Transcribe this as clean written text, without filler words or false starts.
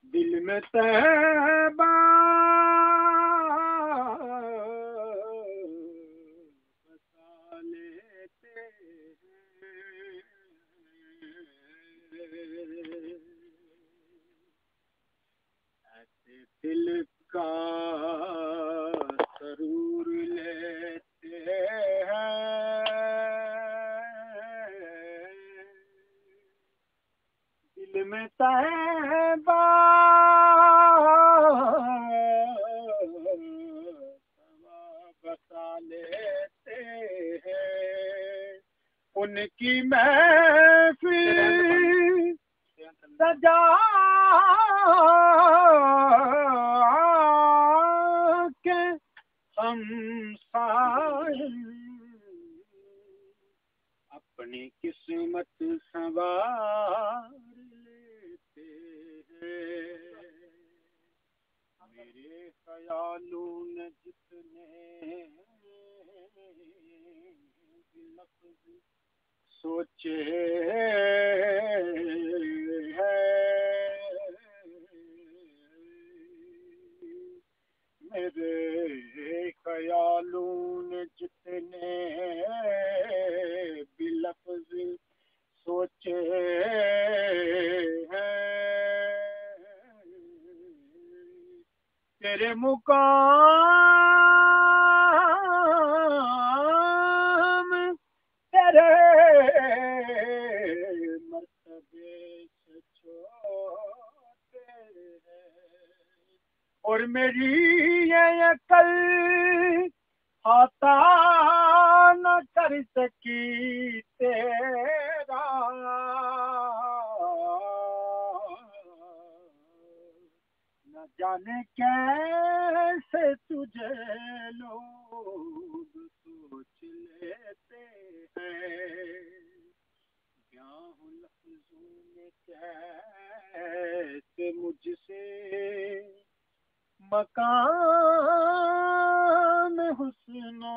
دل میں طیبہ بسا لیتے ہیں، ایسے دل کا سرور لیتے ہیں، دل میں طیبہ بسا لیتے ہیں، ان کی محفل سجا کے ہم اپنی قسمت سنوار لیتے ہیں، میرے خیالوں نے جتنے لفظ سوچے ہیں، میرے خیالوں نے جتنے بھی لفظ سوچے ہیں، تیرے مقام تیرے مرتبے سے چھوٹے ہیں، اور میری یہ عقل عطا نہ کر سکی تیرا نہ جانے کیسے تجھے لوگ سوچ لیتے ہیں، کیا ہوں لفظوں میں کیسے مجھ سے مقام حسن